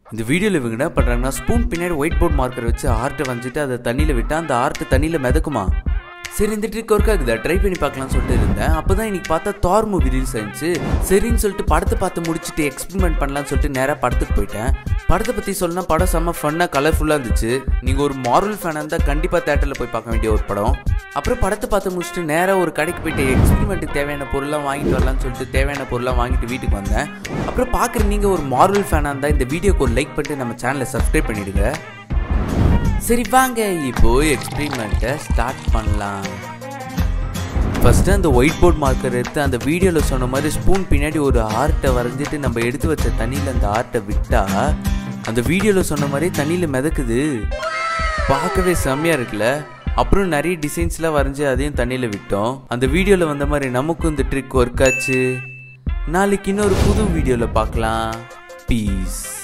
இந்த வீடியோவில் இவங்க என்ன பண்ணுறாங்கன்னா ஸ்பூன் பின்னாடி ஒயிட் போர்ட் மார்க்கர் வச்சு ஆர்ட்டை வந்துட்டு அதை தண்ணியில் விட்டால் அந்த ஆர்ட்டு தண்ணியில் மிதக்குமா. சரி இந்த ட்ரிக் ஒர்க் ஆகுதா, ட்ரை பண்ணி பார்க்கலாம்னு சொல்லிட்டு இருந்தேன். அப்போ தான் இன்னைக்கு பார்த்தா தார் மூவி ரிலீஸ் ஆயிடுச்சு. சரின்னு சொல்லிட்டு படத்தை பார்த்து முடிச்சுட்டு எக்ஸ்பெரிமெண்ட் பண்ணலான்னு சொல்லிட்டு நேராக படத்துக்கு போயிட்டேன். படத்தை பற்றி சொல்லணும்னா படம் செம்ம ஃபன்னாக கலர்ஃபுல்லாக இருந்துச்சு. நீங்கள் ஒரு மார்வல் ஃபேனாக இருந்தால் கண்டிப்பாக தேட்டரில் போய் பார்க்க வேண்டிய ஒரு படம். அப்புறம் படத்தை பார்த்து முடிச்சுட்டு நேராக ஒரு கடைக்கு போயிட்டு எக்ஸ்பெரிமெண்ட்டுக்கு தேவையான பொருள்லாம் வாங்கிட்டு வரலான்னு சொல்லிட்டு தேவையான பொருள்லாம் வாங்கிட்டு வீட்டுக்கு வந்தேன். அப்புறம் பார்க்குற நீங்கள் ஒரு மார்வல் ஃபேனாக இருந்தால் இந்த வீடியோக்கு ஒரு லைக் பண்ணிட்டு நம்ம சேனலை சப்ஸ்கிரைப் பண்ணிவிடுங்க. சரி வாங்க இப்போ எக்ஸ்பெரிமெண்ட்டை ஸ்டார்ட் பண்ணலாம். ஃபஸ்ட்டு அந்த ஒயிட் போர்ட் மார்க்கர் எடுத்து அந்த வீடியோவில் சொன்ன மாதிரி ஸ்பூன் பின்னாடி ஒரு ஆர்ட்டை வரைஞ்சிட்டு நம்ம எடுத்து வச்ச தண்ணியில் அந்த ஆர்ட்டை விட்டால் அந்த வீடியோவில் சொன்ன மாதிரி தண்ணியில் மிதக்குது. பார்க்கவே செம்மையாக இருக்குல்ல. அப்புறம் நிறைய டிசைன்ஸ்லாம் வரைஞ்சி அதையும் தண்ணியில் விட்டோம். அந்த வீடியோவில் வந்த மாதிரி நமக்கும் இந்த ட்ரிக் ஒர்க் ஆச்சு. நாளைக்கு இன்னொரு புது வீடியோவில் பார்க்கலாம். பீஸ்.